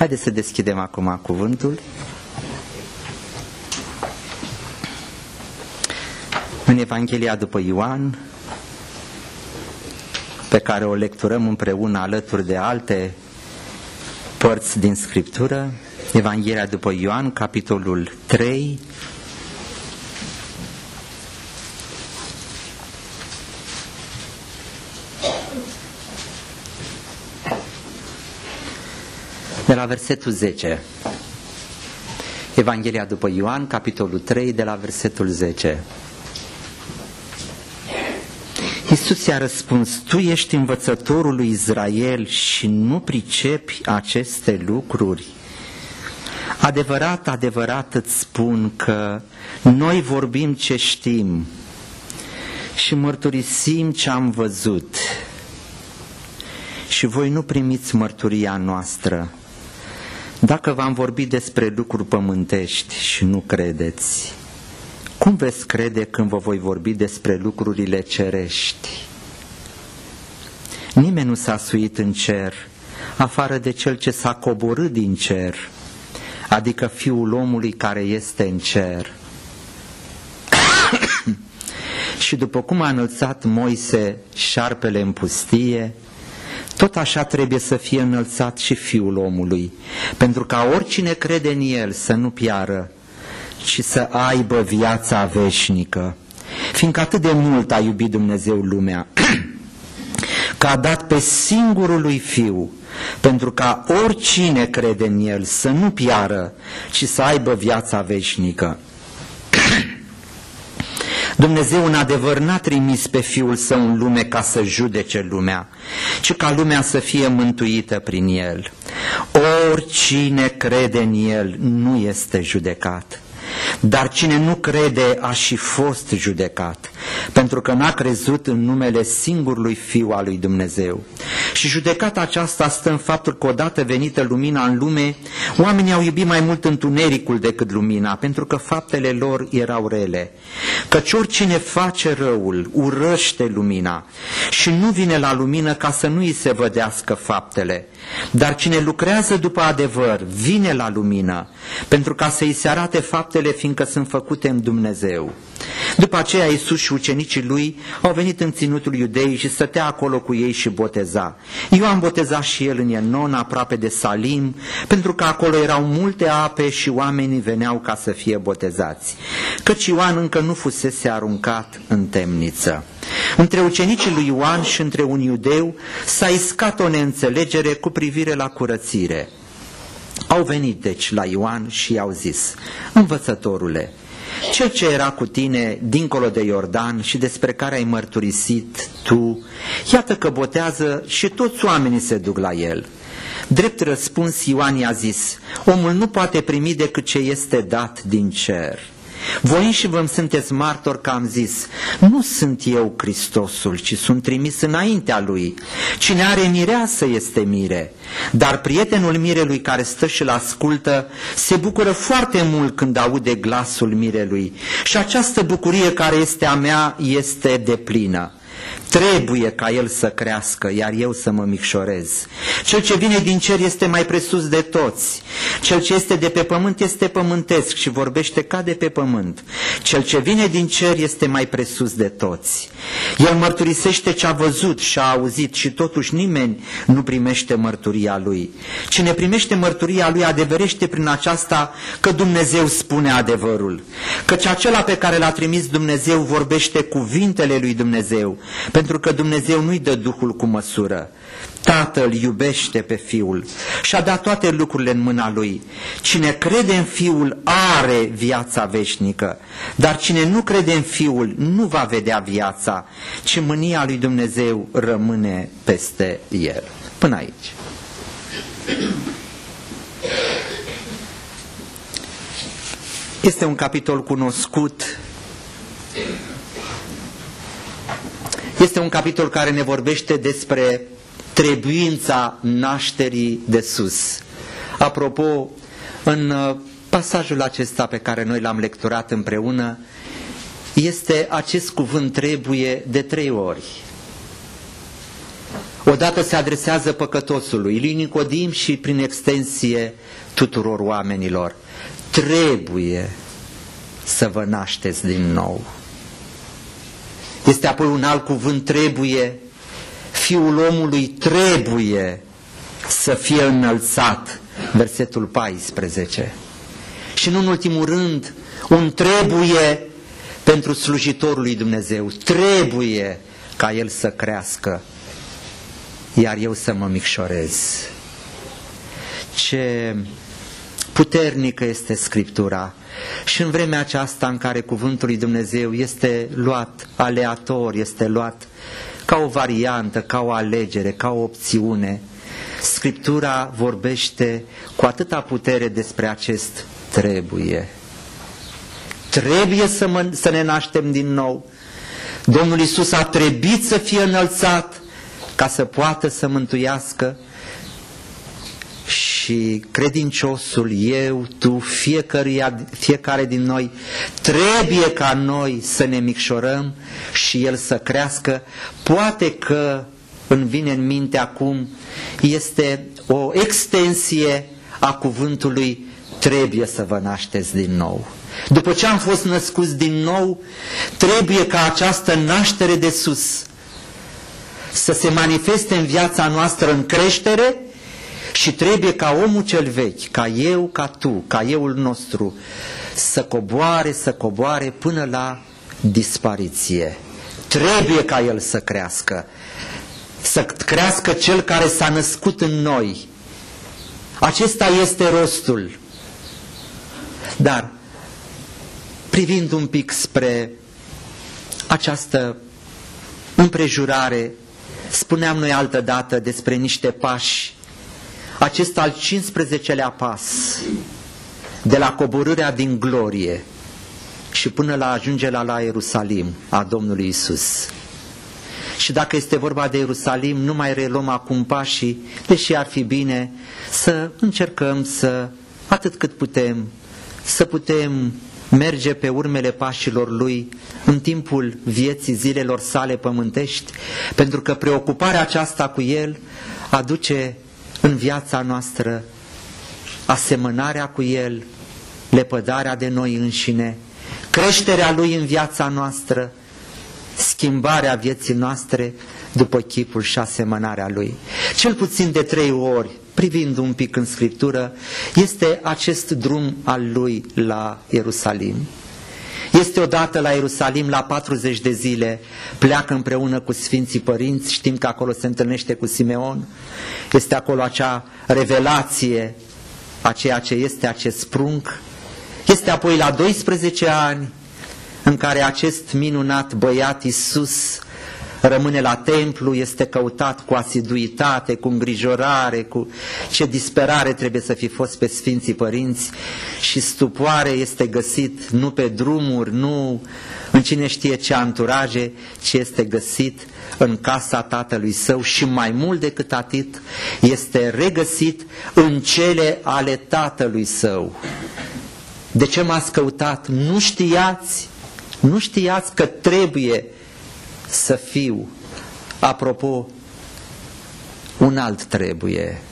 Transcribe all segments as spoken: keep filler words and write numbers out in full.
Haideți să deschidem acum cuvântul. În Evanghelia după Ioan, pe care o lecturăm împreună alături de alte părți din Scriptură, Evanghelia după Ioan, capitolul trei, de la versetul zece. Evanghelia după Ioan, capitolul trei, de la versetul zece. Iisus i-a răspuns: tu ești învățătorul lui Israel și nu pricepi aceste lucruri? Adevărat, adevărat îți spun că noi vorbim ce știm și mărturisim ce am văzut și voi nu primiți mărturia noastră. Dacă v-am vorbit despre lucruri pământești și nu credeți, cum veți crede când vă voi vorbi despre lucrurile cerești? Nimeni nu s-a suit în cer, afară de cel ce s-a coborât din cer, adică Fiul omului care este în cer. Și după cum a înălțat Moise șarpele în pustie, tot așa trebuie să fie înălțat și Fiul omului, pentru ca oricine crede în El să nu piară, ci să aibă viața veșnică. Fiindcă atât de mult a iubit Dumnezeu lumea, că a dat pe singurul lui Fiu, pentru ca oricine crede în El să nu piară, ci să aibă viața veșnică. Dumnezeu în adevăr n-a trimis pe Fiul Său în lume ca să judece lumea, ci ca lumea să fie mântuită prin El. Oricine crede în El nu este judecat, dar cine nu crede a și fost judecat, pentru că n-a crezut în numele singurului Fiu al lui Dumnezeu. Și judecata aceasta stă în faptul că odată venită lumina în lume, oamenii au iubit mai mult întunericul decât lumina, pentru că faptele lor erau rele. Căci oricine face răul urăște lumina și nu vine la lumină ca să nu îi se vădească faptele. Dar cine lucrează după adevăr vine la lumină, pentru ca să îi se arate faptele, fiindcă sunt făcute în Dumnezeu. După aceea Iisus și ucenicii lui au venit în ținutul iudeii și stătea acolo cu ei și boteza. Ioan boteza și el în Enon, aproape de Salim, pentru că acolo erau multe ape și oamenii veneau ca să fie botezați, căci Ioan încă nu fusese aruncat în temniță. Între ucenicii lui Ioan și între un iudeu s-a iscat o neînțelegere cu privire la curățire. Au venit deci la Ioan și i-au zis: învățătorule, cel ce era cu tine dincolo de Iordan și despre care ai mărturisit tu, iată că botează și toți oamenii se duc la el. Drept răspuns, Ioan i-a zis: omul nu poate primi decât ce este dat din cer. Voi înși vă sunteți martori că am zis: nu sunt eu Hristosul, ci sunt trimis înaintea lui. Cine are mireasă este mire, dar prietenul mirelui care stă și-l ascultă se bucură foarte mult când aude glasul mirelui, și această bucurie care este a mea este deplină. Trebuie ca el să crească, iar eu să mă micșorez. Cel ce vine din cer este mai presus de toți. Cel ce este de pe pământ este pământesc și vorbește ca de pe pământ. Cel ce vine din cer este mai presus de toți. El mărturisește ce a văzut și a auzit și totuși nimeni nu primește mărturia lui. Cine primește mărturia lui adeverește prin aceasta că Dumnezeu spune adevărul. Căci acela pe care l-a trimis Dumnezeu vorbește cuvintele lui Dumnezeu, pentru că Dumnezeu nu-i dă Duhul cu măsură. Tatăl iubește pe Fiul și a dat toate lucrurile în mâna Lui. Cine crede în Fiul are viața veșnică, dar cine nu crede în Fiul nu va vedea viața, ci mânia lui Dumnezeu rămâne peste el. Până aici. Este un capitol cunoscut. Este un capitol care ne vorbește despre trebuința nașterii de sus. Apropo, în pasajul acesta pe care noi l-am lecturat împreună, este acest cuvânt trebuie de trei ori. odată se adresează păcătosului, lui Nicodim și prin extensie tuturor oamenilor. Trebuie să vă nașteți din nou. Este apoi un alt cuvânt, trebuie. Fiul omului trebuie să fie înălțat, versetul paisprezece. Și nu în ultimul rând, un trebuie pentru slujitorul lui Dumnezeu. Trebuie ca el să crească, iar eu să mă micșorez. Ce puternică este Scriptura! Și în vremea aceasta în care cuvântul lui Dumnezeu este luat aleator, este luat ca o variantă, ca o alegere, ca o opțiune, Scriptura vorbește cu atâta putere despre acest trebuie. Trebuie să, mă, să ne naștem din nou. Domnul Iisus a trebuit să fie înălțat ca să poată să mântuiască. Și credinciosul, eu, tu, fiecare, fiecare din noi, trebuie ca noi să ne micșorăm și el să crească. Poate că îmi vine în minte acum, este o extensie a cuvântului trebuie să vă nașteți din nou. După ce am fost născuți din nou, trebuie ca această naștere de sus să se manifeste în viața noastră în creștere și trebuie ca omul cel vechi, ca eu, ca tu, ca euul nostru, să coboare, să coboare până la dispariție. Trebuie ca el să crească, să crească cel care s-a născut în noi. Acesta este rostul. Dar, privind un pic spre această împrejurare, spuneam noi altă dată despre niște pași, acest al cincisprezecelea pas, de la coborârea din glorie și până la ajungerea la Ierusalim a Domnului Isus. Și dacă este vorba de Ierusalim, nu mai reluăm acum pașii, deși ar fi bine să încercăm să, atât cât putem, să putem merge pe urmele pașilor Lui în timpul vieții zilelor sale pământești, pentru că preocuparea aceasta cu El aduce în viața noastră asemănarea cu El, lepădarea de noi înșine, creșterea Lui în viața noastră, schimbarea vieții noastre după chipul și asemănarea Lui. Cel puțin de trei ori, privind un pic în Scriptură, este acest drum al Lui la Ierusalim. Este odată la Ierusalim, la patruzeci de zile, pleacă împreună cu Sfinții Părinți, știm că acolo se întâlnește cu Simeon, este acolo acea revelație a ceea ce este acest prunc. Este apoi la doisprezece ani în care acest minunat băiat Iisus rămâne la templu, este căutat cu asiduitate, cu îngrijorare, cu ce disperare trebuie să fi fost pe Sfinții Părinți, și stupoare este găsit nu pe drumuri, nu în cine știe ce anturaje, ci este găsit în casa tatălui său și mai mult decât atât, este regăsit în cele ale tatălui său. De ce m-ați căutat? Nu știați? Nu știați că trebuie să fiu? Apropo, un alt trebuie.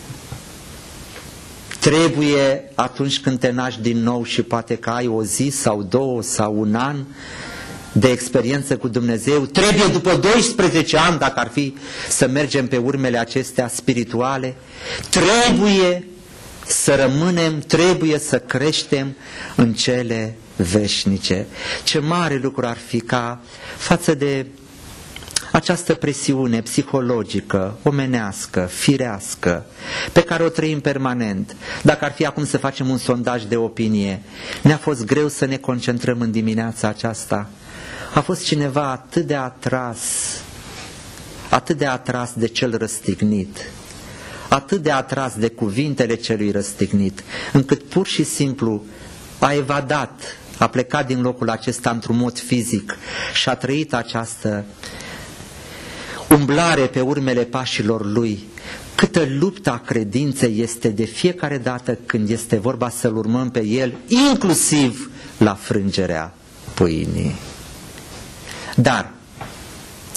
Trebuie atunci când te naști din nou și poate că ai o zi sau două sau un an de experiență cu Dumnezeu. Trebuie după doisprezece ani, dacă ar fi să mergem pe urmele acestea spirituale. Trebuie să rămânem, trebuie să creștem în cele veșnice. Ce mare lucru ar fi ca față de această presiune psihologică, omenească, firească, pe care o trăim permanent. Dacă ar fi acum să facem un sondaj de opinie, ne-a fost greu să ne concentrăm în dimineața aceasta. A fost cineva atât de atras, atât de atras de cel răstignit, atât de atras de cuvintele celui răstignit, încât pur și simplu a evadat, a plecat din locul acesta într-un mod fizic și a trăit această umblare pe urmele pașilor lui. Câtă lupta credinței este de fiecare dată când este vorba să-L urmăm pe El, inclusiv la frângerea pâinii. Dar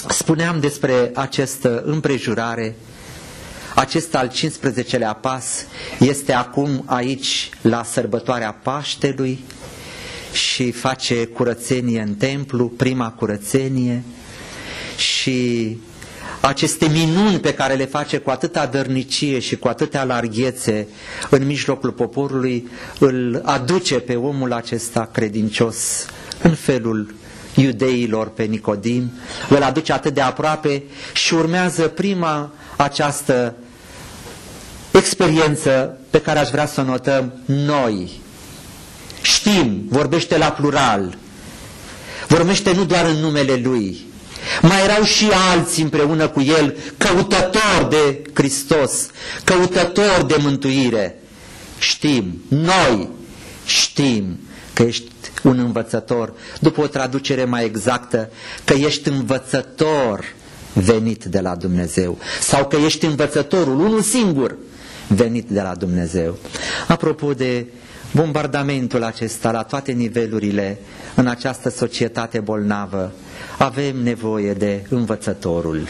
spuneam despre această împrejurare. Acesta al cincisprezecelea pas este acum aici la sărbătoarea Paștelui și face curățenie în templu, prima curățenie, și aceste minuni pe care le face cu atâta dărnicie și cu atâtea larghețe în mijlocul poporului îl aduce pe omul acesta credincios în felul iudeilor pe Nicodim, îl aduce atât de aproape și urmează prima această experiență pe care aș vrea să o notăm noi. Știm, vorbește la plural, vorbește nu doar în numele Lui, mai erau și alții împreună cu El, căutători de Hristos, căutători de mântuire. Știm, noi știm că ești un învățător, după o traducere mai exactă, că ești învățător venit de la Dumnezeu, sau că ești învățătorul, unul singur, venit de la Dumnezeu. Apropo de bombardamentul acesta la toate nivelurile în această societate bolnavă, avem nevoie de învățătorul.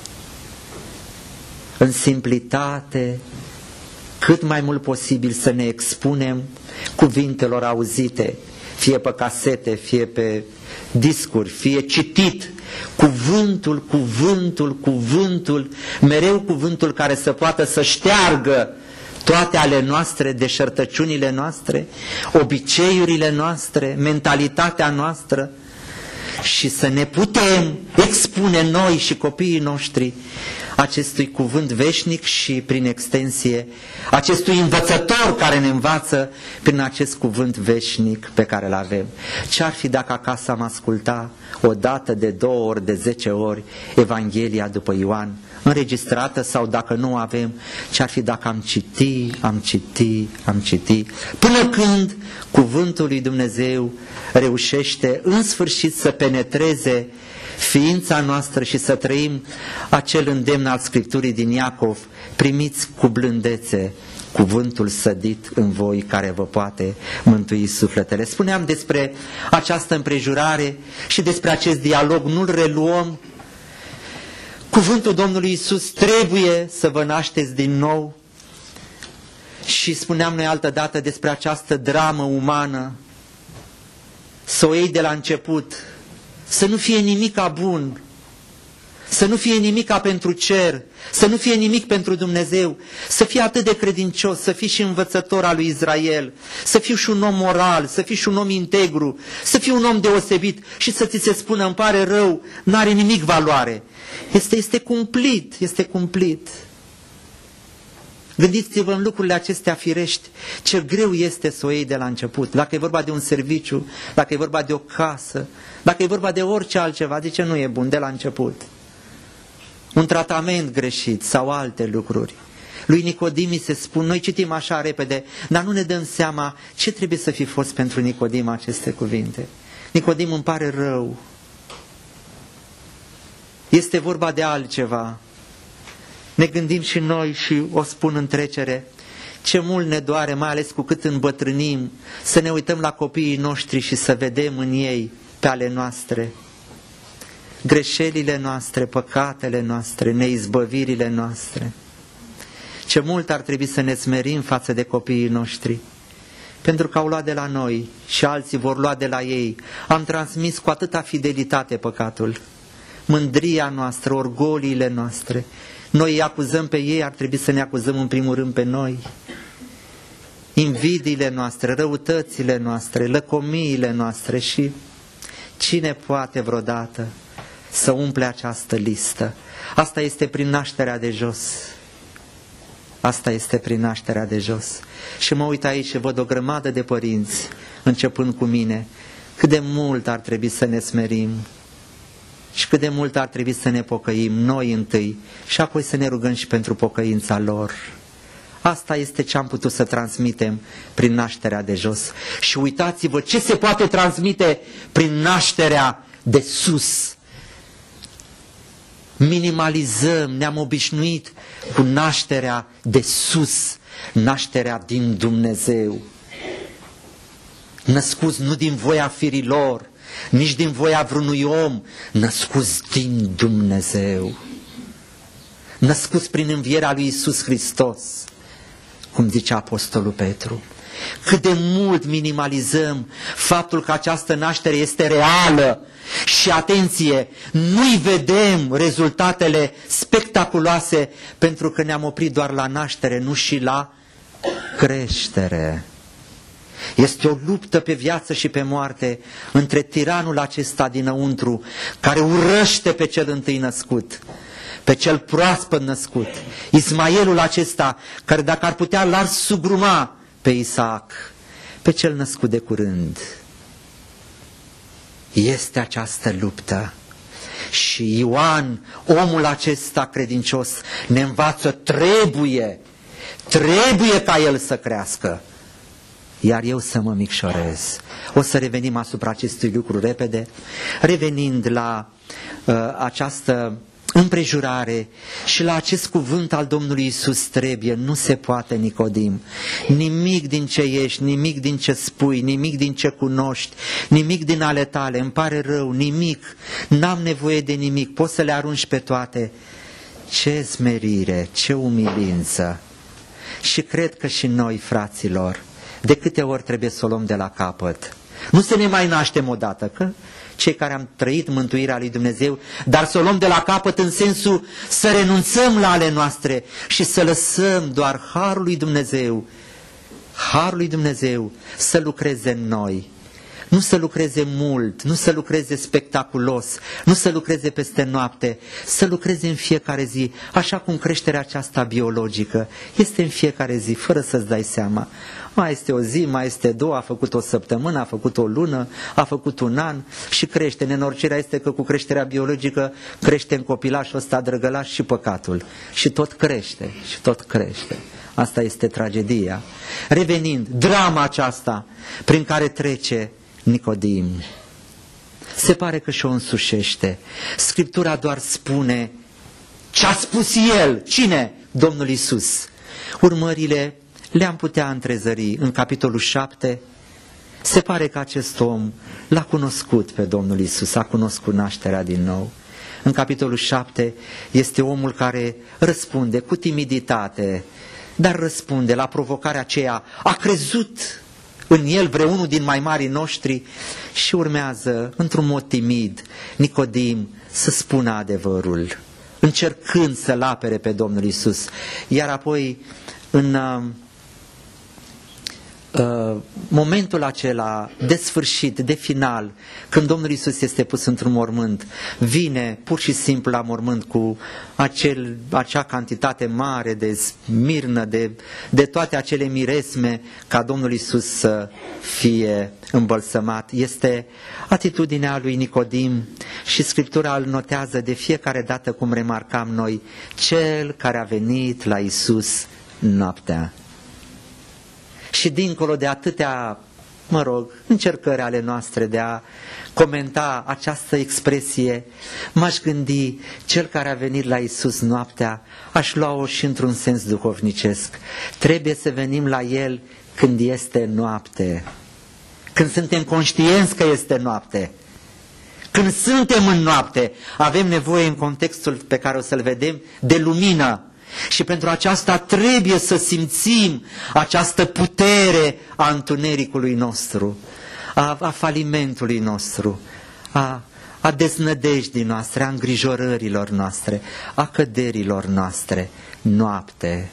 În simplitate, cât mai mult posibil să ne expunem cuvintelor auzite, fie pe casete, fie pe discuri, fie citit, cuvântul, cuvântul, cuvântul, mereu cuvântul care să poată să șteargă toate ale noastre, deșertăciunile noastre, obiceiurile noastre, mentalitatea noastră, și să ne putem expune noi și copiii noștri acestui cuvânt veșnic și prin extensie acestui învățător care ne învață prin acest cuvânt veșnic pe care îl avem. Ce-ar fi dacă acasă am asculta o dată, de două ori, de zece ori Evanghelia după Ioan, înregistrată, sau dacă nu avem, ce-ar fi dacă am citit, am citit, am citit, până când cuvântul lui Dumnezeu reușește în sfârșit să penetreze ființa noastră și să trăim acel îndemn al Scripturii din Iacov: primiți cu blândețe cuvântul sădit în voi care vă poate mântui sufletele. Spuneam despre această împrejurare și despre acest dialog, nu-l reluăm. Cuvântul Domnului Iisus: trebuie să vă nașteți din nou. Și spuneam noi altă dată despre această dramă umană, să o iei de la început, să nu fie nimica bun, să nu fie nimica pentru cer, să nu fie nimic pentru Dumnezeu, să fii atât de credincios, să fii și învățător al lui Israel, să fii și un om moral, să fii și un om integru, să fii un om deosebit și să ți se spună: îmi pare rău, n-are nimic valoare. Este, este cumplit, este cumplit. Gândiți-vă în lucrurile acestea firești, ce greu este să o iei de la început. Dacă e vorba de un serviciu, dacă e vorba de o casă, dacă e vorba de orice altceva, de ce nu e bun de la început? Un tratament greșit sau alte lucruri. Lui Nicodim se spun, noi citim așa repede, dar nu ne dăm seama ce trebuie să fi fost pentru Nicodim aceste cuvinte. Nicodim: îmi pare rău. Este vorba de altceva. Ne gândim și noi, și o spun în trecere, ce mult ne doare, mai ales cu cât îmbătrânim, să ne uităm la copiii noștri și să vedem în ei pe ale noastre greșelile noastre, păcatele noastre, neizbăvirile noastre. Ce mult ar trebui să ne smerim față de copiii noștri, pentru că au luat de la noi și alții vor lua de la ei. Am transmis cu atâta fidelitate păcatul, mândria noastră, orgoliile noastre. Noi îi acuzăm pe ei, ar trebui să ne acuzăm în primul rând pe noi. Invidiile noastre, răutățile noastre, lăcomiile noastre. Și cine poate vreodată să umple această listă? Asta este prin nașterea de jos. Asta este prin nașterea de jos. Și mă uit aici și văd o grămadă de părinți, începând cu mine, cât de mult ar trebui să ne smerim și cât de mult ar trebui să ne pocăim noi întâi și apoi să ne rugăm și pentru pocăința lor. Asta este ce am putut să transmitem prin nașterea de jos. Și uitați-vă ce se poate transmite prin nașterea de sus. Minimalizăm, ne-am obișnuit cu nașterea de sus, nașterea din Dumnezeu. Născuți nu din voia firilor, nici din voia vreunui om, născuți din Dumnezeu, născuți prin învierea lui Iisus Hristos, cum zice Apostolul Petru. Cât de mult minimalizăm faptul că această naștere este reală și, atenție, nu-i vedem rezultatele spectaculoase pentru că ne-am oprit doar la naștere, nu și la creștere. Este o luptă pe viață și pe moarte între tiranul acesta dinăuntru, care urăște pe cel întâi născut, pe cel proaspăt născut, Ismaelul acesta, care dacă ar putea l-ar sugruma pe Isaac, pe cel născut de curând. Este această luptă. Și Ioan, omul acesta credincios, ne învață, trebuie, trebuie ca el să crească, iar eu să mă micșorez. O să revenim asupra acestui lucru repede, revenind la uh, această împrejurare și la acest cuvânt al Domnului Iisus, trebuie, nu se poate, Nicodim. Nimic din ce ești, nimic din ce spui, nimic din ce cunoști, nimic din ale tale, îmi pare rău, nimic, n-am nevoie de nimic, poți să le arunci pe toate. Ce smerire, ce umilință! Și cred că și noi, fraților, de câte ori trebuie să o luăm de la capăt. Nu să ne mai naștem odată, că cei care am trăit mântuirea lui Dumnezeu, dar să o luăm de la capăt în sensul să renunțăm la ale noastre și să lăsăm doar harul lui Dumnezeu, harul lui Dumnezeu să lucreze în noi. Nu să lucreze mult, nu să lucreze spectaculos, nu să lucreze peste noapte, să lucreze în fiecare zi, așa cum creșterea aceasta biologică este în fiecare zi, fără să-ți dai seama. Mai este o zi, mai este două, a făcut o săptămână, a făcut o lună, a făcut un an și crește. Nenorocirea este că cu creșterea biologică crește în copilașul ăsta drăgălaș și păcatul. Și tot crește, și tot crește. Asta este tragedia. Revenind, drama aceasta prin care trece Nicodim, se pare că și-o însușește. Scriptura doar spune ce a spus el. Cine? Domnul Iisus. Urmările le-am putea întrezări în capitolul șapte. Se pare că acest om l-a cunoscut pe Domnul Iisus, a cunoscut nașterea din nou. În capitolul șapte este omul care răspunde cu timiditate, dar răspunde la provocarea aceea. A crezut în el vreunul din mai marii noștri și urmează, într-un mod timid, Nicodim să spună adevărul, încercând să-L apere pe Domnul Iisus. Iar apoi, în uh, uh, momentul acela de sfârșit, de final, când Domnul Iisus este pus într-un mormânt, vine pur și simplu la mormânt cu acel, acea cantitate mare de smirnă, de, de toate acele miresme, ca Domnul Iisus să fie îmbălsămat. Este atitudinea lui Nicodim și Scriptura îl notează de fiecare dată, cum remarcam noi, cel care a venit la Iisus noaptea. Și dincolo de atâtea, mă rog, încercări ale noastre de a comenta această expresie, m-aș gândi, cel care a venit la Iisus noaptea, aș lua-o și într-un sens duhovnicesc. Trebuie să venim la El când este noapte, când suntem conștienți că este noapte. Când suntem în noapte, avem nevoie, în contextul pe care o să-l vedem, de lumină. Și pentru aceasta trebuie să simțim această putere a întunericului nostru, a, a falimentului nostru, a, a deznădejdii noastre, a îngrijorărilor noastre, a căderilor noastre. Noapte,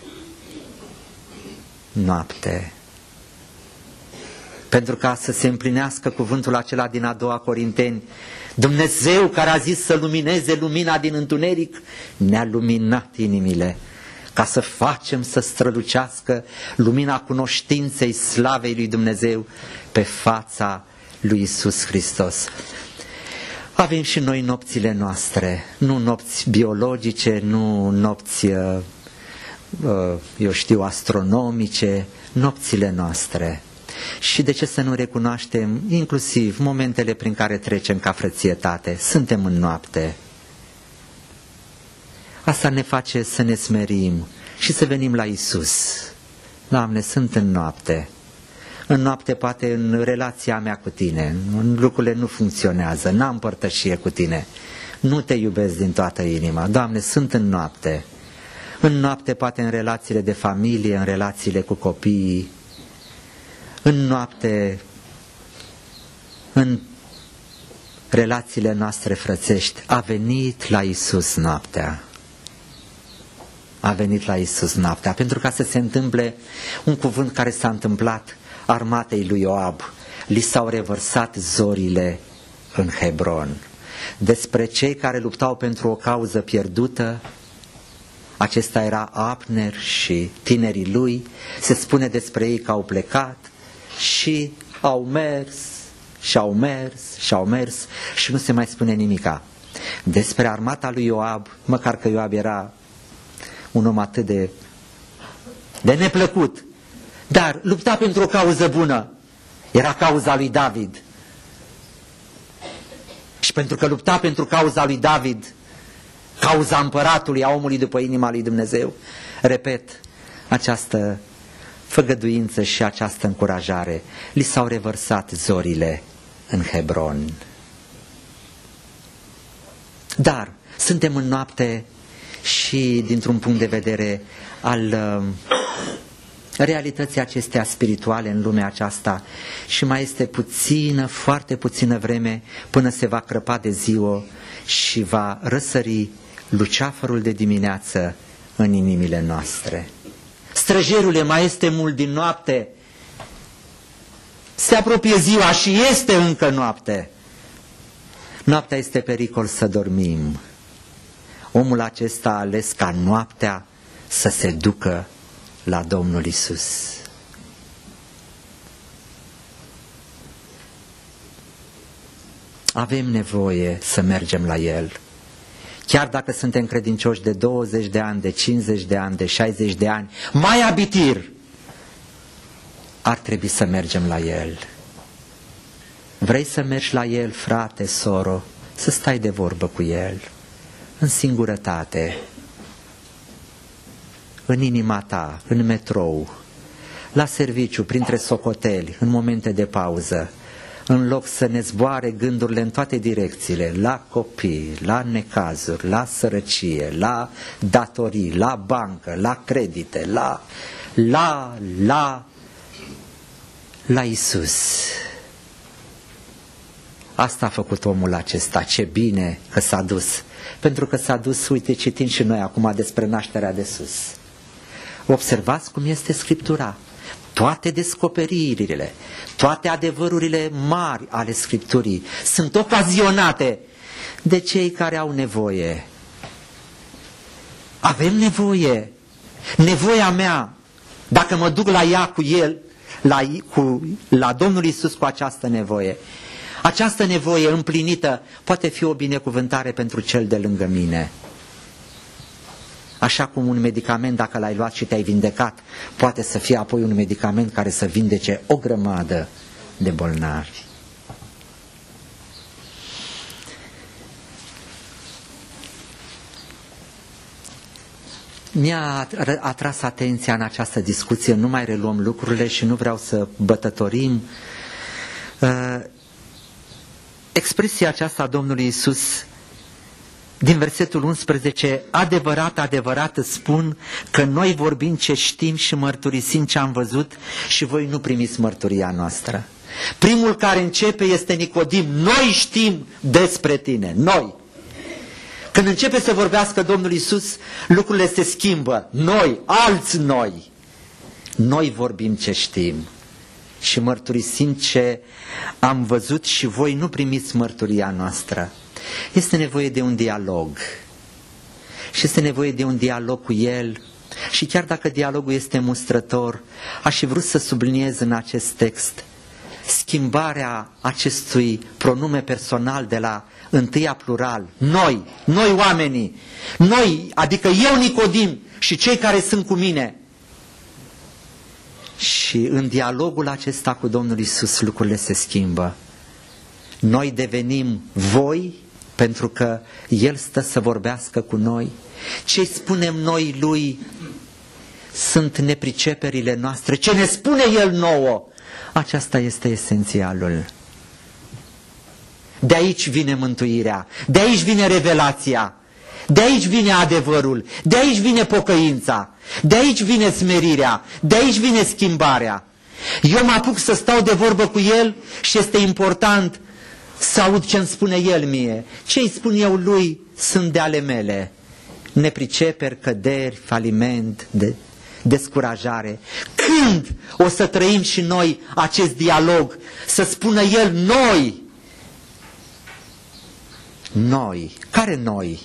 noapte. Pentru ca să se împlinească cuvântul acela din a doua Corinteni, Dumnezeu care a zis să lumineze lumina din întuneric, ne-a luminat inimile, ca să facem să strălucească lumina cunoștinței slavei lui Dumnezeu pe fața lui Iisus Hristos. Avem și noi nopțile noastre, nu nopți biologice, nu nopți, eu știu, astronomice, nopțile noastre. Și de ce să nu recunoaștem inclusiv momentele prin care trecem ca frățietate? Suntem în noapte. Asta ne face să ne smerim și să venim la Iisus. Doamne, sunt în noapte. în noapte poate în relația mea cu tine, lucrurile nu funcționează, n-am părtășie cu tine, nu te iubesc din toată inima. Doamne, sunt în noapte. În noapte poate în relațiile de familie, în relațiile cu copiii, în noapte, în relațiile noastre frățești. A venit la Iisus noaptea. A venit la Iisus noaptea, pentru ca să se întâmple un cuvânt care s-a întâmplat armatei lui Ioab. Li s-au revărsat zorile în Hebron. Despre cei care luptau pentru o cauză pierdută, acesta era Abner și tinerii lui, se spune despre ei că au plecat și au mers, și au mers, și au mers și nu se mai spune nimica. Despre armata lui Ioab, măcar că Ioab era un om atât de, de neplăcut, dar lupta pentru o cauză bună, era cauza lui David. Și pentru că lupta pentru cauza lui David, cauza împăratului, a omului după inima lui Dumnezeu, repet, această făgăduință și această încurajare, li s-au revărsat zorile în Hebron. Dar suntem în noapte și dintr-un punct de vedere al uh, realității acestea spirituale în lumea aceasta și mai este puțină, foarte puțină vreme până se va crăpa de ziua și va răsări luceafărul de dimineață în inimile noastre. Străjerule, mai este mult din noapte, se apropie ziua și este încă noapte. Noaptea este pericol să dormim. Omul acesta a ales ca noaptea să se ducă la Domnul Iisus. Avem nevoie să mergem la El. Chiar dacă suntem credincioși de douăzeci de ani, de cincizeci de ani, de șaizeci de ani, mai abitir, ar trebui să mergem la El. Vrei să mergi la El, frate, soro, să stai de vorbă cu El, în singurătate, în inima ta, în metrou, la serviciu, printre socoteli, în momente de pauză, în loc să ne zboare gândurile în toate direcțiile, la copii, la necazuri, la sărăcie, la datorii, la bancă, la credite, la, la, la, la Iisus. Asta a făcut omul acesta, ce bine că s-a dus. Pentru că s-a dus, uite, citim și noi acum despre nașterea de sus. Observați cum este Scriptura. Toate descoperirile, toate adevărurile mari ale Scripturii sunt ocazionate de cei care au nevoie. Avem nevoie. Nevoia mea, dacă mă duc la ea cu El, la, cu, la Domnul Iisus cu această nevoie, această nevoie împlinită poate fi o binecuvântare pentru cel de lângă mine. Așa cum un medicament, dacă l-ai luat și te-ai vindecat, poate să fie apoi un medicament care să vindece o grămadă de bolnavi. Mi-a atras atenția în această discuție, nu mai reluăm lucrurile și nu vreau să bătătorim. Expresia aceasta a Domnului Iisus din versetul unsprezece, adevărat, adevărat îți spun că noi vorbim ce știm și mărturisim ce am văzut și voi nu primiți mărturia noastră. Primul care începe este Nicodim. Noi știm despre tine, noi. Când începe să vorbească Domnul Iisus, lucrurile se schimbă. Noi, alți noi. Noi vorbim ce știm și mărturisim ce am văzut și voi nu primiți mărturia noastră. Este nevoie de un dialog și este nevoie de un dialog cu El și chiar dacă dialogul este mustrător, aș fi vrut să subliniez în acest text schimbarea acestui pronume personal de la întâia plural, noi, noi oamenii, noi, adică eu Nicodim și cei care sunt cu mine. Și în dialogul acesta cu Domnul Iisus lucrurile se schimbă. Noi devenim voi pentru că El stă să vorbească cu noi. Ce spunem noi Lui sunt nepriceperile noastre. Ce ne spune El nouă, Aceasta este esențialul. De aici vine mântuirea, de aici vine revelația, de aici vine adevărul, de aici vine pocăința, de aici vine smerirea, de aici vine schimbarea. Eu mă apuc să stau de vorbă cu el și este important să aud ce îmi spune el mie. Ce îi spun eu lui sunt de ale mele. Nepriceperi, căderi, faliment, de descurajare. Când o să trăim și noi acest dialog? Să spună el noi. Noi. Care noi?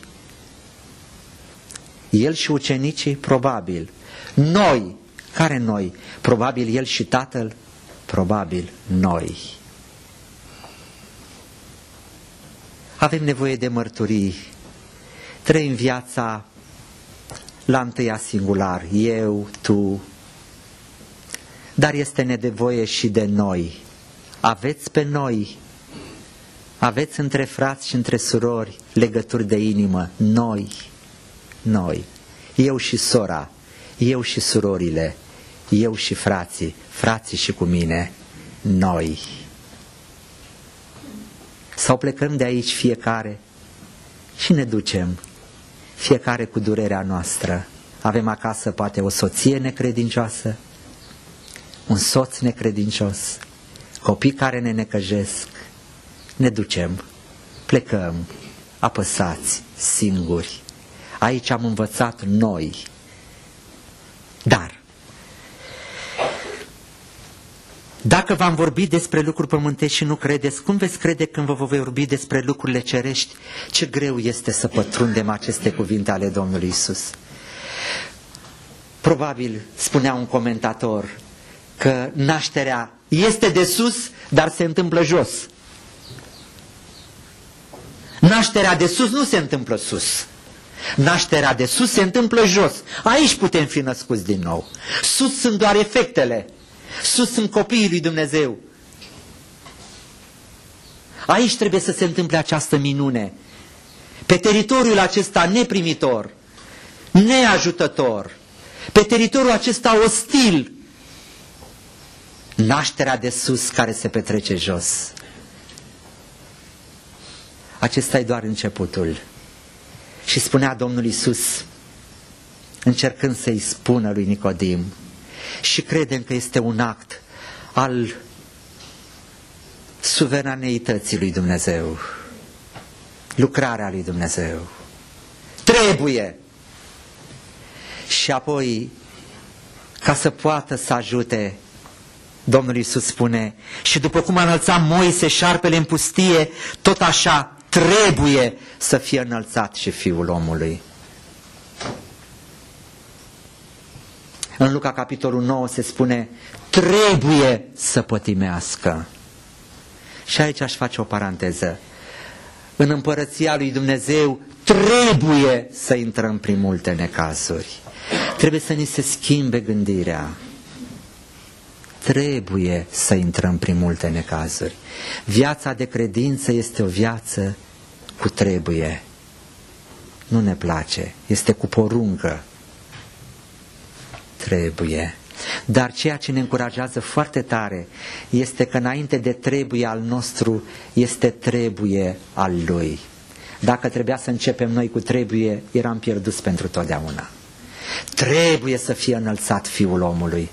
El și ucenicii? Probabil. Noi. Care noi? Probabil el și tatăl? Probabil noi. Avem nevoie de mărturii. Trăim viața la întâia singular, eu, tu. Dar este nevoie și de noi. Aveți pe noi, aveți între frați și între surori legături de inimă, noi, noi, eu și sora, eu și surorile, eu și frații, frații și cu mine, noi. Sau plecăm de aici fiecare și ne ducem, fiecare cu durerea noastră. Avem acasă poate o soție necredincioasă, un soț necredincios, copii care ne necăjesc. Ne ducem, plecăm, apăsați, singuri. Aici am învățat noi. Dar dacă v-am vorbit despre lucruri pământești și nu credeți, cum veți crede când vă voi vorbi despre lucrurile cerești? Ce greu este să pătrundem aceste cuvinte ale Domnului Iisus. Probabil, spunea un comentator, că nașterea este de sus, dar se întâmplă jos. Nașterea de sus nu se întâmplă sus. Nașterea de sus se întâmplă jos. Aici putem fi născuți din nou. Sus sunt doar efectele. Sus sunt copiii lui Dumnezeu. Aici trebuie să se întâmple această minune. Pe teritoriul acesta neprimitor, neajutător, pe teritoriul acesta ostil, nașterea de sus care se petrece jos. Acesta e doar începutul. Și spunea Domnul Iisus, încercând să-i spună lui Nicodim, și credem că este un act al suveraneității lui Dumnezeu, lucrarea lui Dumnezeu. Trebuie. Și apoi, ca să poată să ajute, Domnul Iisus spune, și după cum a înălțat Moise șarpele în pustie, tot așa trebuie să fie înălțat și Fiul omului. În Luca capitolul nouă se spune, trebuie să pătimească. Și aici aș face o paranteză. În împărăția lui Dumnezeu trebuie să intrăm prin multe necazuri. Trebuie să ni se schimbe gândirea. Trebuie să intrăm prin multe necazuri. Viața de credință este o viață cu trebuie. Nu ne place, este cu poruncă. Trebuie. Dar ceea ce ne încurajează foarte tare este că înainte de trebuie al nostru este trebuie al Lui. Dacă trebuia să începem noi cu trebuie, eram pierduți pentru totdeauna. Trebuie să fie înălțat Fiul omului.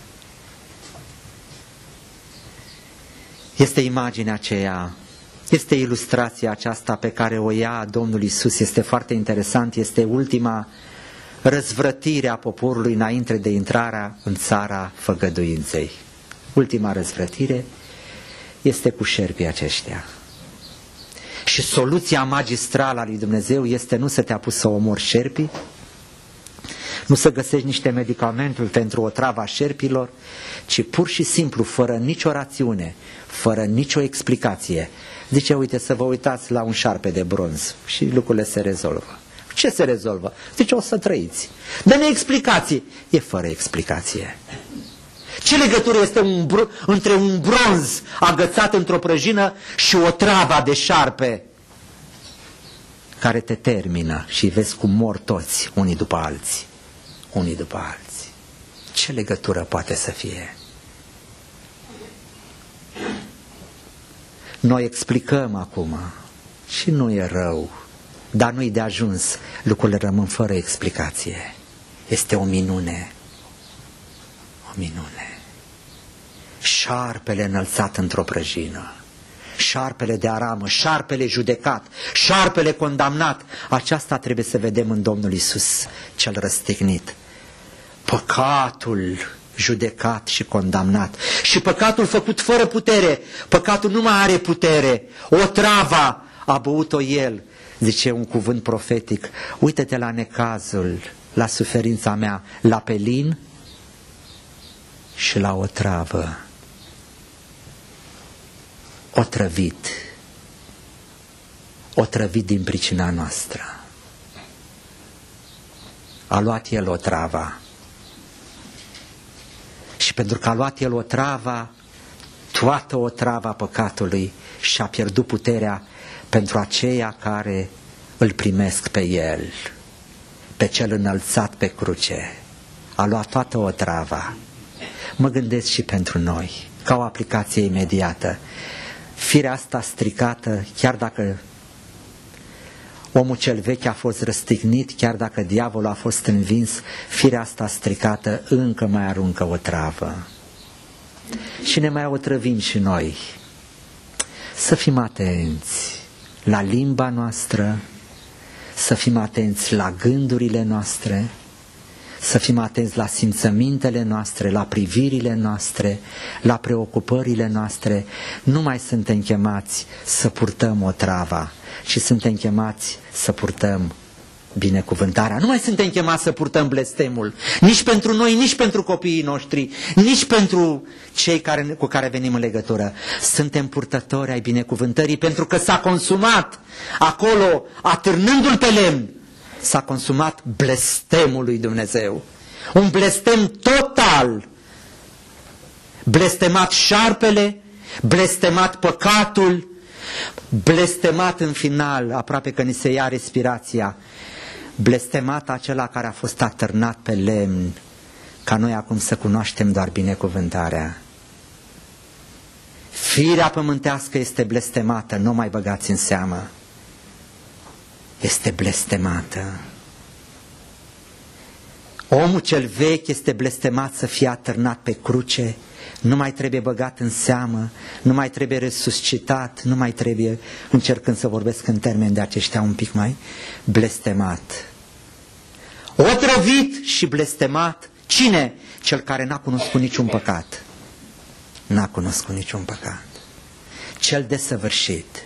Este imaginea aceea, este ilustrația aceasta pe care o ia Domnul Iisus, este foarte interesant, este ultima răzvrătire a poporului înainte de intrarea în țara făgăduinței. Ultima răzvrătire este cu șerpii aceștia. Și soluția magistrală a lui Dumnezeu este nu să te apuci să omori șerpii, nu să găsești niște medicamente pentru otrava șerpilor, ci pur și simplu, fără nicio rațiune, fără nicio explicație. Zice, uite, să vă uitați la un șarpe de bronz și lucrurile se rezolvă. Ce se rezolvă? Zice, o să trăiți. Dă-ne explicații. E fără explicație. Ce legătură este un br- între un bronz agățat într-o prăjină și o travă de șarpe care te termină și vezi cum mor toți, unii după alții, unii după alții? Ce legătură poate să fie? Noi explicăm acum și nu e rău, dar nu-i de ajuns, lucrurile rămân fără explicație. Este o minune, o minune. Șarpele înălțat într-o prăjină, șarpele de aramă, șarpele judecat, șarpele condamnat, aceasta trebuie să vedem în Domnul Iisus cel răstignit. Păcatul judecat și condamnat. Și păcatul făcut fără putere. Păcatul nu mai are putere. Otrava a băut-o el. Zice un cuvânt profetic. Uită-te la necazul, la suferința mea, la pelin și la otravă. Otrăvit. Otrăvit din pricina noastră. A luat el otrava. Și pentru că a luat el otrava, toată otrava păcatului, și a pierdut puterea pentru aceia care îl primesc pe el, pe cel înălțat pe cruce. A luat toată otrava. Mă gândesc și pentru noi, ca o aplicație imediată. Firea asta stricată, chiar dacă omul cel vechi a fost răstignit, chiar dacă diavolul a fost învins, firea asta stricată încă mai aruncă o travă. Și ne mai otrăvim și noi. Să fim atenți la limba noastră, să fim atenți la gândurile noastre, să fim atenți la simțămintele noastre, la privirile noastre, la preocupările noastre. Nu mai suntem chemați să purtăm otrava, ci suntem chemați să purtăm binecuvântarea. Nu mai suntem chemați să purtăm blestemul, nici pentru noi, nici pentru copiii noștri, nici pentru cei care, cu care venim în legătură. Suntem purtători ai binecuvântării, pentru că s-a consumat acolo, atârnându-l pe lemn, s-a consumat blestemul lui Dumnezeu. Un blestem total. Blestemat șarpele, blestemat păcatul, blestemat în final, aproape că ni se ia respirația, blestemat acela care a fost atârnat pe lemn, ca noi acum să cunoaștem doar binecuvântarea. Firea pământească este blestemată, nu mai băgați în seamă. Este blestemată. Omul cel vechi este blestemat să fie atârnat pe cruce, nu mai trebuie băgat în seamă, nu mai trebuie resuscitat, nu mai trebuie, încercând să vorbesc în termeni de aceștia un pic mai, blestemat. Otrăvit și blestemat. Cine? Cel care n-a cunoscut niciun păcat. N-a cunoscut niciun păcat. Cel desăvârșit.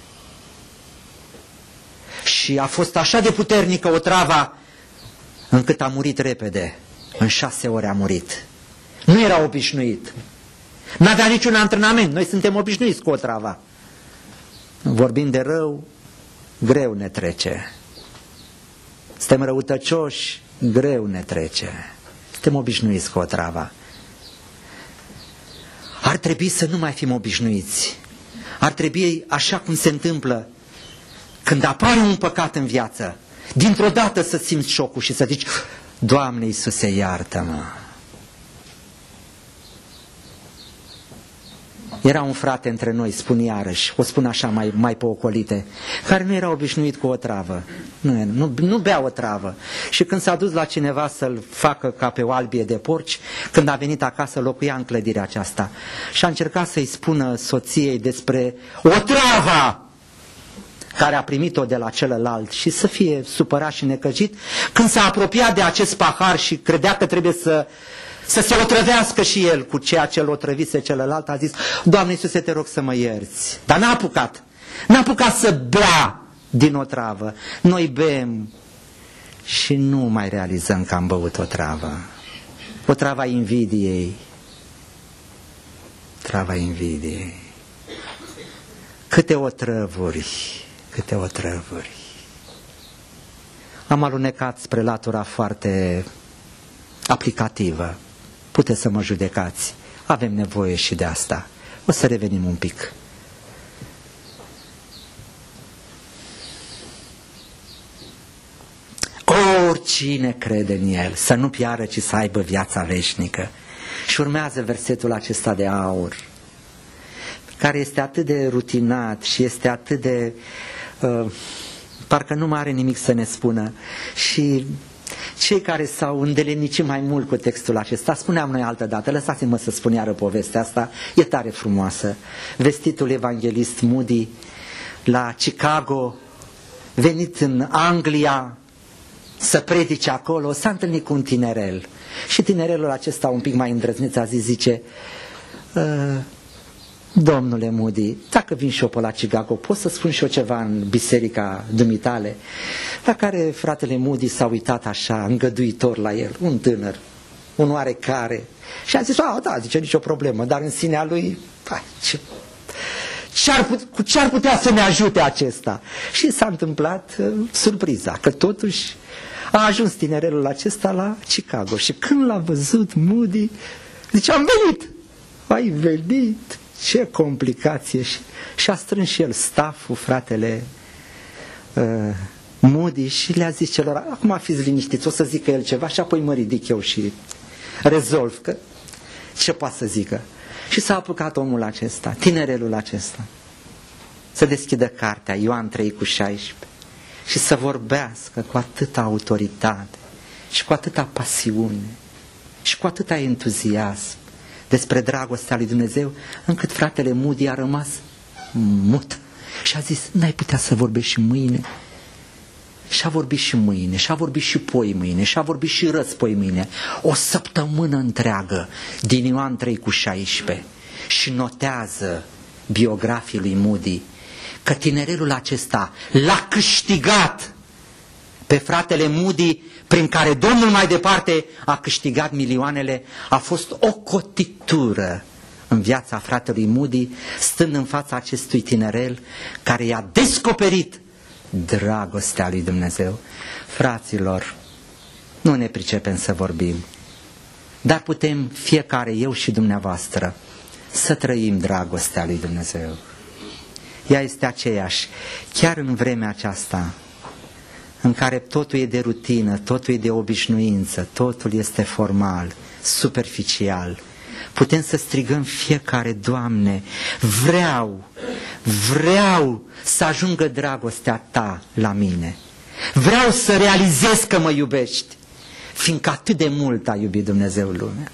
Și a fost așa de puternică otrava, încât a murit repede. În șase ore a murit. Nu era obișnuit. N-avea niciun antrenament. Noi suntem obișnuiți cu otrava. Vorbim de rău, greu ne trece. Suntem răutăcioși, greu ne trece. Suntem obișnuiți cu otrava. Ar trebui să nu mai fim obișnuiți. Ar trebui, așa cum se întâmplă, când apare un păcat în viață, dintr-o dată să simți șocul și să zici: Doamne Iisuse, iartă-mă. Era un frate între noi, spun iarăși, o spun așa mai, mai pe ocolite, care nu era obișnuit cu o travă, nu, nu, nu bea o travă. Și când s-a dus la cineva să-l facă ca pe o albie de porci, când a venit acasă, locuia în clădirea aceasta și a încercat să-i spună soției despre o travă care a primit-o de la celălalt și să fie supărat și necăjit. Când s-a apropiat de acest pahar și credea că trebuie să să se otrăvească și el cu ceea ce îl otrăvise celălalt, a zis: Doamne Iisuse, te rog să mă ierți. Dar n-a apucat. N-a apucat să bea din otravă. Noi bem și nu mai realizăm că am băut otravă. Otrava invidiei. Otrava invidiei. Câte otrăvuri, câte otrăvuri. Am alunecat spre latura foarte aplicativă. Puteți să mă judecați. Avem nevoie și de asta. O să revenim un pic. Oricine crede în El, să nu piară, ci să aibă viața veșnică. Și urmează versetul acesta de aur. care este atât de rutinat și este atât de... Uh, parcă nu mai are nimic să ne spună. Și cei care s-au îndelenicit mai mult cu textul acesta, spuneam noi altă dată, lăsați-mă să spun iară povestea asta, e tare frumoasă. Vestitul evanghelist Moody la Chicago, venit în Anglia să predice acolo, s-a întâlnit cu un tinerel. Și tinerelul acesta, un pic mai îndrăzneț, a zis, zice, domnule Moody, dacă vin și eu pe la Chicago, pot să spun și eu ceva în biserica dumitale? La care fratele Moody s-a uitat așa, îngăduitor la el, un tânăr, un oarecare, și a zis, a, da, zice, nicio problemă, dar în sinea lui, hai, ce... Ce-ar put, cu ce ar putea să ne ajute acesta? Și s-a întâmplat uh, surpriza, că totuși a ajuns tinerelul acesta la Chicago. Și când l-a văzut Moody, zice, am venit! Ai venit? Ce complicație! Și, și a strâns și el stafful, fratele uh, Moody, și le-a zis celor, acum fiți liniștiți, o să zică el ceva și apoi mă ridic eu și rezolv, că ce poate să zică. Și s-a apucat omul acesta, tinerelul acesta, să deschidă cartea, Ioan trei cu șaisprezece, și să vorbească cu atâta autoritate și cu atâta pasiune și cu atâta entuziasm despre dragostea lui Dumnezeu, încât fratele Moody a rămas mut și a zis, n-ai putea să vorbești și mâine? Și a vorbit și mâine, și a vorbit și poi mâine, și a vorbit și răspoi mâine, o săptămână întreagă din Ioan trei cu șaisprezece, și notează biografii lui Moody că tinerelul acesta l-a câștigat pe fratele Moody, prin care Domnul mai departe a câștigat milioanele. A fost o cotitură în viața fratelui Moody, stând în fața acestui tinerel care i-a descoperit dragostea lui Dumnezeu. Fraților, nu ne pricepem să vorbim, dar putem fiecare, eu și dumneavoastră, să trăim dragostea lui Dumnezeu. Ea este aceeași, chiar în vremea aceasta în care totul e de rutină, totul e de obișnuință, totul este formal, superficial. Putem să strigăm fiecare, Doamne, vreau, vreau să ajungă dragostea Ta la mine. Vreau să realizez că mă iubești, fiindcă atât de mult a iubit Dumnezeu lumea.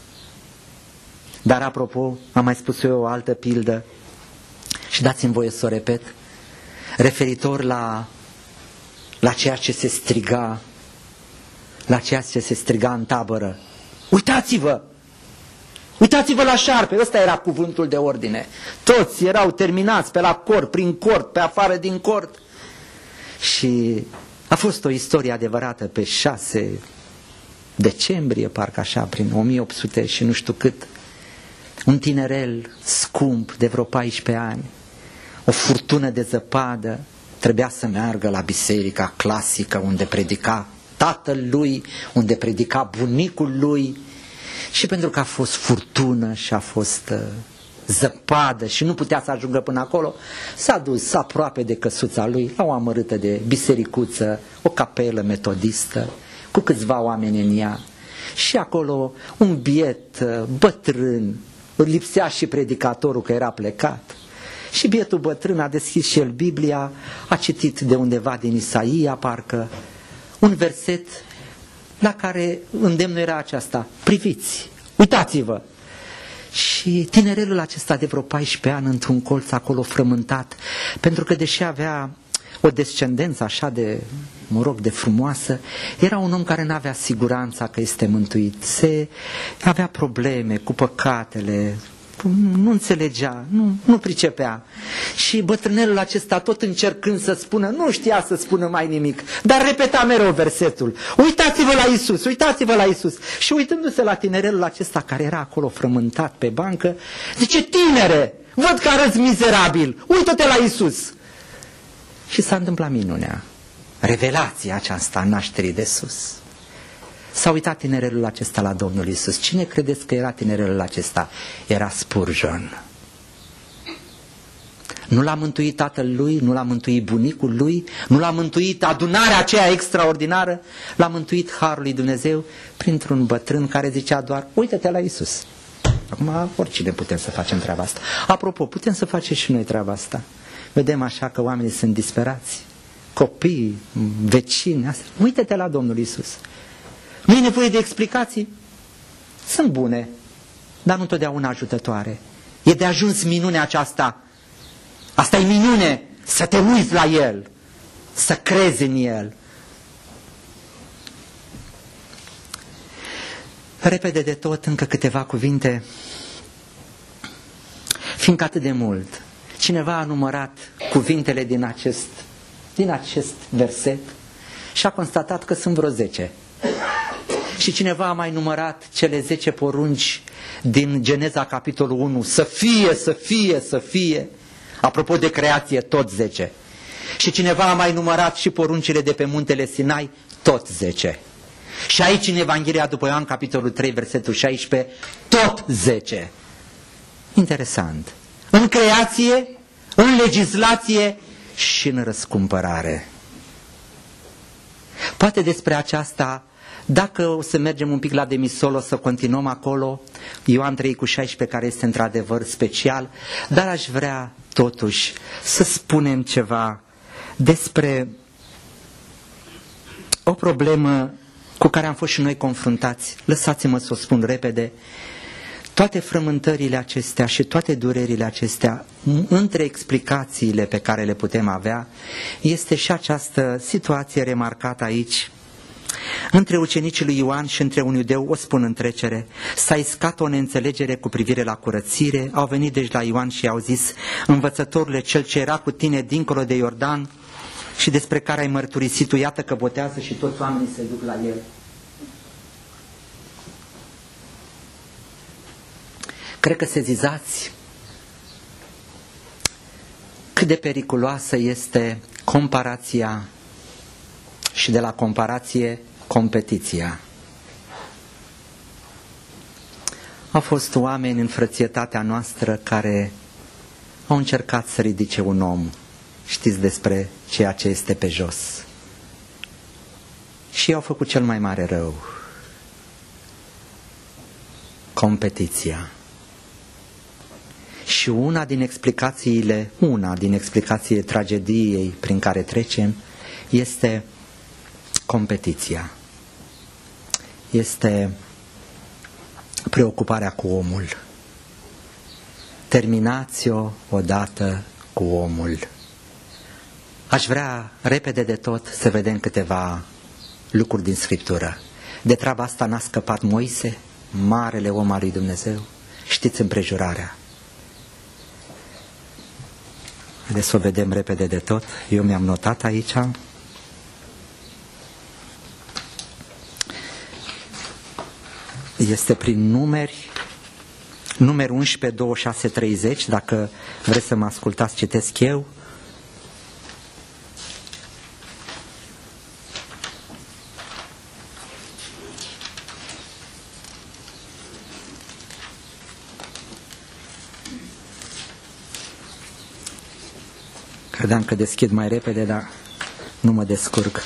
Dar apropo, am mai spus eu o altă pildă și dați-mi voie să o repet, referitor la, la ceea ce se striga, la ceea ce se striga în tabără. Uitați-vă! Uitați-vă la șarpe, ăsta era cuvântul de ordine. Toți erau terminați pe la cort, prin cort, pe afară din cort. Și a fost o istorie adevărată pe șase decembrie, parcă așa, prin o mie opt sute și nu știu cât. Un tinerel scump de vreo paisprezece ani, o furtună de zăpadă, trebuia să meargă la biserica clasică unde predica tatăl lui, unde predica bunicul lui. Și pentru că a fost furtună și a fost uh, zăpadă și nu putea să ajungă până acolo, s-a dus aproape de căsuța lui, la o amărâtă de bisericuță, o capelă metodistă, cu câțiva oameni în ea. Și acolo un biet uh, bătrân, lipsea și predicatorul că era plecat. Și bietul bătrân a deschis și el Biblia, a citit de undeva din Isaia, parcă, un verset la care îndemnul era aceasta, priviți, uitați-vă. Și tinerelul acesta de vreo paisprezece ani, într-un colț acolo frământat, pentru că deși avea o descendență așa de, mă rog, de frumoasă, era un om care n-avea siguranța că este mântuit, se avea probleme cu păcatele, nu înțelegea, nu, nu pricepea. Și bătrânelul acesta, tot încercând să spună, nu știa să spună mai nimic, dar repeta mereu versetul. Uitați-vă la Iisus, uitați-vă la Iisus. Și uitându-se la tinerelul acesta care era acolo frământat pe bancă, zice, tinere, văd că arăți mizerabil, uită-te la Iisus. Și s-a întâmplat minunea, revelația aceasta a nașterii de sus. S-a uitat tinerelul acesta la Domnul Iisus. Cine credeți că era tinerelul acesta? Era Spurgeon. Nu l-a mântuit tatăl lui, nu l-a mântuit bunicul lui, nu l-a mântuit adunarea aceea extraordinară, l-a mântuit harul lui Dumnezeu printr-un bătrân care zicea doar, uită-te la Iisus. Acum oricine putem să facem treaba asta. Apropo, putem să facem și noi treaba asta. Vedem așa că oamenii sunt disperați, copii, vecini, asta. Uite-te la Domnul Iisus. Nu e nevoie de explicații? Sunt bune, dar nu totdeauna ajutătoare. E de ajuns minunea aceasta. Asta e minune, să te uiți la El, să crezi în El. Repede de tot, încă câteva cuvinte, fiindcă atât de mult. Cineva a numărat cuvintele din acest, din acest verset și a constatat că sunt vreo zece. Și cineva a mai numărat cele zece porunci din Geneza capitolul unu. Să fie, să fie, să fie. Apropo de creație, tot zece. Și cineva a mai numărat și poruncile de pe muntele Sinai, tot zece. Și aici în Evanghelia după Ioan, capitolul trei, versetul șaisprezece, tot zece. Interesant. În creație, în legislație și în răscumpărare. Poate despre aceasta, dacă o să mergem un pic la Demisol, o să continuăm acolo, Ioan trei cu șaisprezece, care este într-adevăr special, dar aș vrea totuși să spunem ceva despre o problemă cu care am fost și noi confruntați. Lăsați-mă să o spun repede. Toate frământările acestea și toate durerile acestea, între explicațiile pe care le putem avea, este și această situație remarcată aici. Între ucenicii lui Ioan și între un iudeu, o spun în trecere, s-a iscat o neînțelegere cu privire la curățire. Au venit deci la Ioan și i-au zis: învățătorule, cel ce era cu tine dincolo de Iordan și despre care ai mărturisit tu, iată că botează și toți oamenii se duc la el. Cred că sezizați cât de periculoasă este comparația și de la comparație competiția. Au fost oameni în frățietatea noastră care au încercat să ridice un om. Știți despre ceea ce este pe jos. Și au făcut cel mai mare rău. Competiția. Și una din explicațiile, una din explicațiile tragediei prin care trecem este competiția. Este preocuparea cu omul. Terminați-o odată cu omul. Aș vrea repede de tot să vedem câteva lucruri din Scriptură. De treaba asta n-a scăpat Moise, marele om al lui Dumnezeu. Știți împrejurarea. Haideți să o vedem repede de tot. Eu mi-am notat aici. Este prin numeri, numeri unsprezece, douăzeci și șase, treizeci, dacă vreți să mă ascultați, citesc eu. Credeam că deschid mai repede, dar nu mă descurc.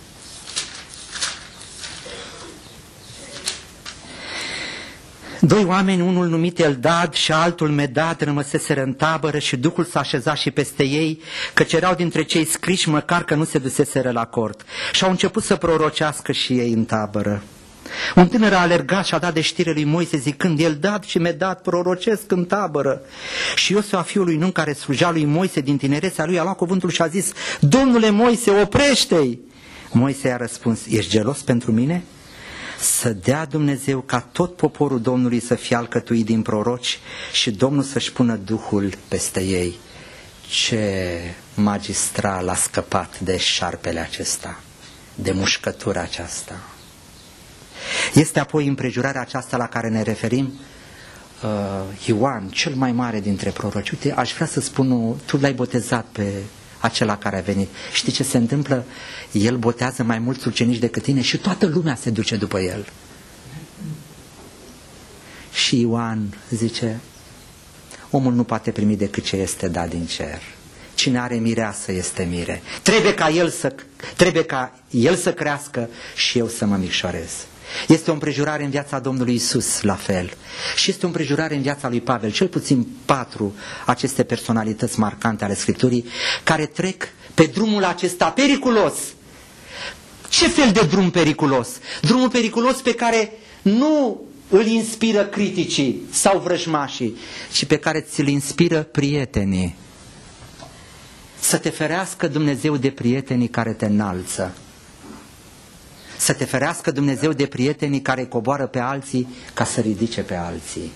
Doi oameni, unul numit Eldad și altul Medad, rămăseseră în tabără și Duhul s-a așezat și peste ei, căci erau dintre cei scriși, măcar că nu se duseseră la cort. Și au început să prorocească și ei în tabără. Un tânăr a alergat și a dat de știre lui Moise zicând: Eldad și Medad prorocesc în tabără. Și Iosua, fiul lui Nun, care sluja lui Moise din tinerețea lui, a luat cuvântul și a zis: Domnule Moise, oprește-i! Moise i-a răspuns: ești gelos pentru mine? Să dea Dumnezeu ca tot poporul Domnului să fie alcătuit din proroci și Domnul să-și pună Duhul peste ei. Ce magistral a scăpat de șarpele acesta, de mușcătura aceasta. Este apoi împrejurarea aceasta la care ne referim, uh, Ioan, cel mai mare dintre proroci. Uite, aș vrea să spun, tu l-ai botezat pe acela care a venit. Știi ce se întâmplă? El botează mai mulți ucenici decât tine și toată lumea se duce după el. Și Ioan zice: omul nu poate primi decât ce este dat din cer. Cine are mireasă este mire. Trebuie ca el să, trebuie ca el să crească și eu să mă micșorez. Este o împrejurare în viața Domnului Isus, la fel. Și este o împrejurare în viața lui Pavel, cel puțin patru aceste personalități marcante ale Scripturii, care trec pe drumul acesta periculos. Ce fel de drum periculos? Drumul periculos pe care nu îl inspiră criticii sau vrăjmașii, ci pe care ți-l inspiră prietenii. Să te ferească Dumnezeu de prietenii care te înalță. Să te ferească Dumnezeu de prietenii care coboară pe alții ca să ridice pe alții.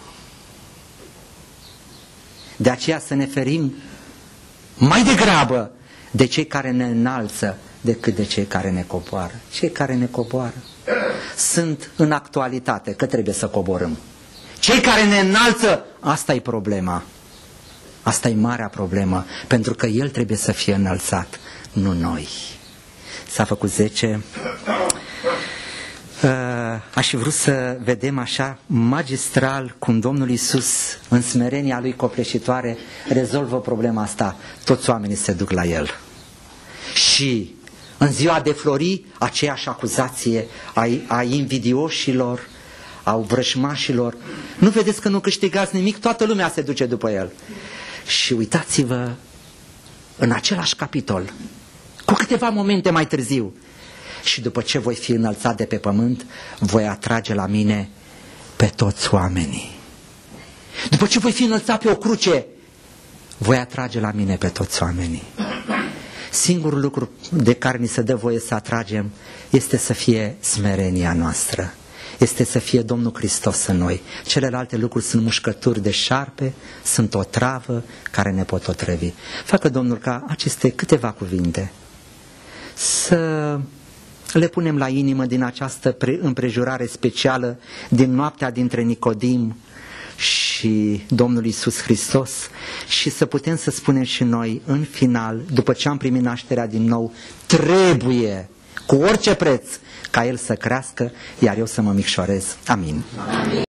De aceea să ne ferim mai degrabă de cei care ne înalță decât de cei care ne coboară. Cei care ne coboară sunt în actualitate, că trebuie să coborâm. Cei care ne înalță, asta e problema. Asta e marea problemă, pentru că El trebuie să fie înălțat, nu noi. S-a făcut zece. Aș fi vrut să vedem așa magistral cum Domnul Iisus, în smerenia Lui copleșitoare, rezolvă problema asta. Toți oamenii se duc la El. Și în ziua de flori, aceeași acuzație a, a invidioșilor, a vrăjmașilor. Nu vedeți că nu câștigați nimic? Toată lumea se duce după El. Și uitați-vă în același capitol, cu câteva momente mai târziu. Și după ce voi fi înălțat de pe pământ, voi atrage la mine pe toți oamenii. După ce voi fi înălțat pe o cruce, voi atrage la mine pe toți oamenii. Singurul lucru de care ni se dă voie să atragem este să fie smerenia noastră. Este să fie Domnul Hristos în noi. Celelalte lucruri sunt mușcături de șarpe, sunt o travă care ne pot otrăvi. Facă Domnul ca aceste câteva cuvinte să le punem la inimă din această împrejurare specială din noaptea dintre Nicodim și Domnul Iisus Hristos și să putem să spunem și noi în final, după ce am primit nașterea din nou, trebuie cu orice preț ca El să crească, iar eu să mă micșorez. Amin. Amin.